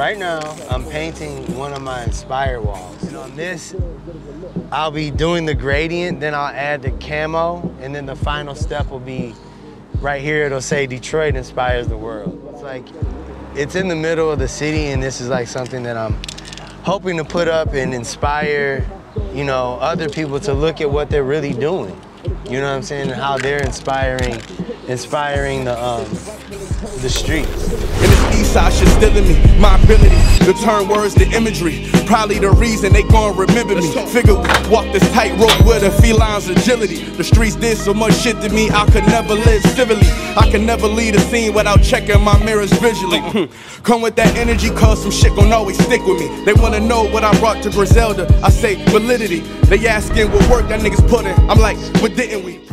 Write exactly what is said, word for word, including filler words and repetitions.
Right now, I'm painting one of my Inspire walls. And on this, I'll be doing the gradient, then I'll add the camo, and then the final step will be right here, it'll say Detroit inspires the world. It's like, it's in the middle of the city, and this is like something that I'm hoping to put up and inspire, you know, other people to look at what they're really doing. You know what I'm saying? And how they're inspiring, inspiring the um, the streets. And this east side shit still in me, my ability to turn words to imagery. Probably the reason they gon' remember me. Figure walk this tightrope with a feline's agility. The streets did so much shit to me, I could never live civilly. I can never lead a scene without checking my mirrors visually. Come with that energy, cause some shit gon' always stick with me. They wanna know what I brought to Griselda. I say validity. They asking what work that niggas put in. I'm like, what didn't we?